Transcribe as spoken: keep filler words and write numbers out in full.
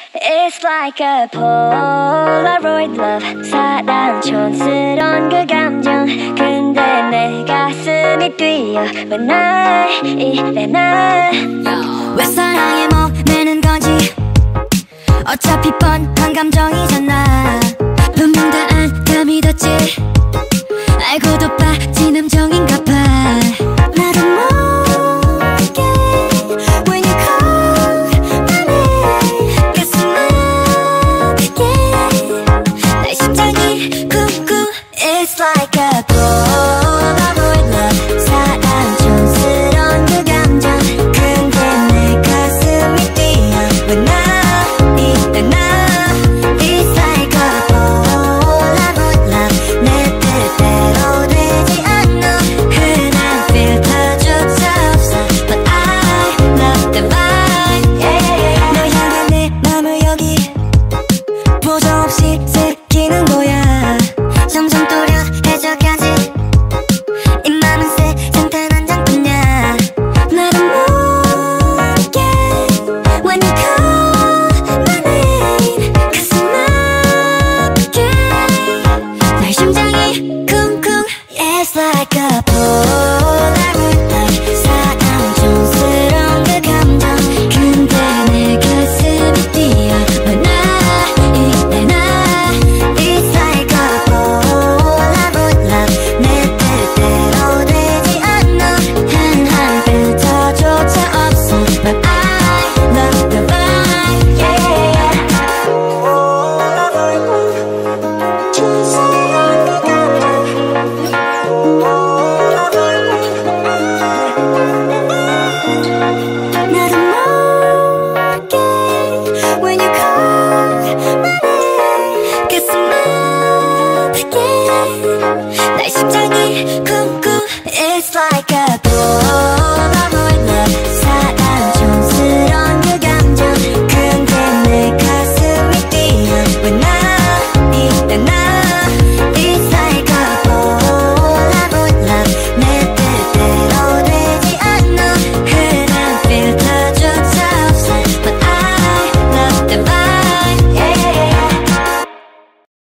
It's like a Polaroid love. 사랑 촌스러운 그 감정. 근데 내 가슴이 뛰어 when I 이래 나. 왜 사랑에 목매는 건지 어차피 뻔한 감정이잖아. 분명 다 안 감이 뒀지. 알고도 빠진 함정인가 봐. 나도 모르게 when you call my name 가슴 아프게 내 심장이 쿵쿵. It's like a Polaroid love. 사랑 촌스러운 그 감정. 근데 내 가슴이 뛰어 when I 이래 나. It's like a Polaroid love. 내 뜻대로 되지 않는 흔한 필터조차 없어. But I love the vibe. Yeah. 너 향한 내 맘을 여기 보정없이 새기는 거야. 점점 또렷해져가지. 이 맘은 세상 단 한 장뿐이야. 나도 모르게 when you call my name 가슴 아프게 내 심장이 쿵쿵. It's like a Polaroid love. 사랑 촌스러운 그 감정. 근데 내 가슴이 뛰어 when I 이래 나. It's like a Polaroid love. 내 뜻대로 되지 않는 흔한 필터조차 없어. But I love the vibe. Yeah. 촌스러운 그 감정. 나도 모르게 when you call my name 가슴 아프게 내 심장이 쿵쿵. It's like